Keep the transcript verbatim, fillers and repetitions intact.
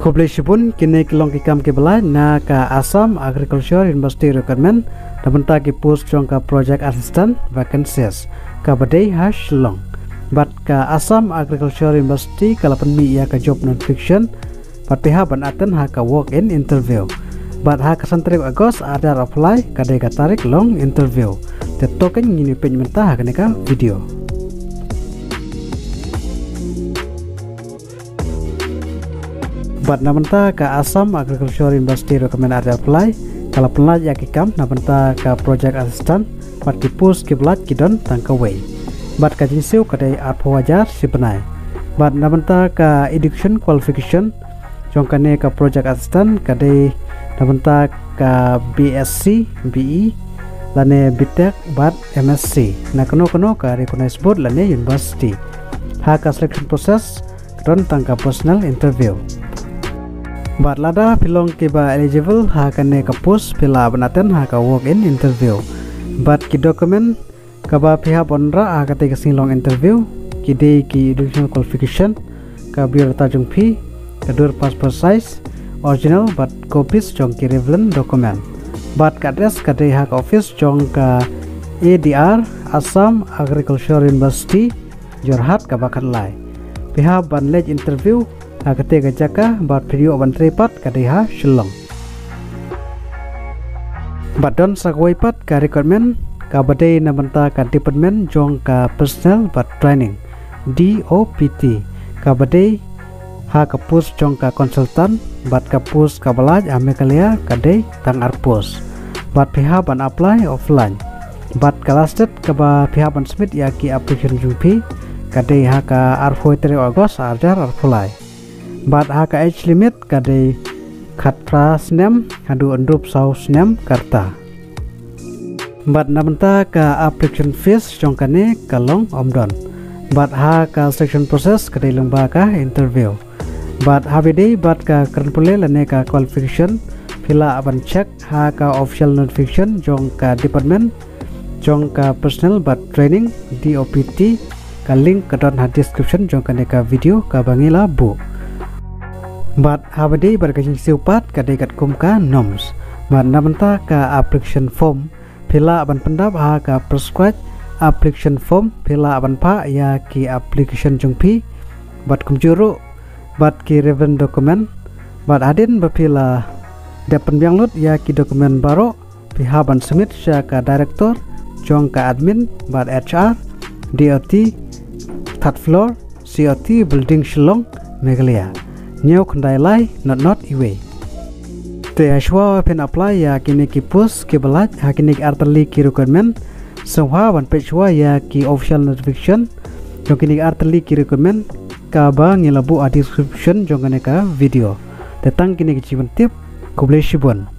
Kubleshipun kini kelong kikam kibelai na ka Assam Agriculture University Recruitment dabenta ki post jong ka project assistant vacancies ka badai ha Shillong. Bat ka Assam Agriculture University kalapan mi ya ka job non-fiction bat pihak ban aten ha ka walk-in interview. Bat ha ka santrip Agos ada apply kadai ka tarik long interview. Te token ngini penmenta ha ka video. Bat nabenta ka Assam Agriculture University recommend ada apply kalau pelat ya kikam nabenta ka project assistant bat ki post ki pelat kidon tangkawai bat ka jinsiu kadai art wajar si benai bat nabenta ka education qualification jongkane ka project assistant kadai nabenta ka B S c B E lane B Tech bat M S c na kono kono ka recognized board lane university ha ka selection process kadon tangka personal interview. Bat lada pilong kiba eligible ha kane ka post pila banaten ha ka walk in interview. Bat ki dokumen kaba pihak onra ha kate ka singlong interview ki de ki educational qualification ka biota jong phi ka dur passport size original bat copies jong ki relevant document. Bat ka address ka de ha ka office jong ka A D R Assam Agriculture University Jorhat ka bakat lai. Pihak ban lej interview Akate gajaka bat video ban trepat kadeha Shillong. Badon sakwaipat ka recruitment ka badai nabenta ka department jong ka personal bat training D O P T ka badai ha ka post jong ka consultant bat ka post ka balaj amekalia kadai tang ar post bat pihak ban apply offline bat kalastet ka ba pihak ban submit ya ki application jupi kadai ha ka ar foitere Agos arjar ar fulai. Bat ha ka age limit kadai khatra snem hadu andup sau snem karta. Bat nabenta ka application fees jongkane kalong omdon. Bat ha ka selection process kadai lomba ka interview. Bat ha bidai bat ka kranpule lane ka qualification pila aban check ha ka official notification jong ka department jong ka personal bat training D O P T ka link kadon ha description jongkane ka video ka bangila bu. Bat habadi berkajing siupat kadai kat kumka noms. Bat nabenta ka application form pila aban pendap ha ka prescribe application form pila aban pa ya ki application jungpi bat kumjuru bat ki relevant dokumen bat adin bapila dapat bianglut ya ki dokumen baru pihak ban submit sya ka director jong ka admin bat H R D O T third floor C O T building Shillong Meghalaya. New kandai lai not not iwe. Te ashwa pen apply ya kini ki post ki balaj ha kini artali ki requirement soha ban pechwa ya ki official notification jong kini artali ki requirement ka ba ngilabu a description jong ka video. Tetang kini ki jiban tip kubleshibun.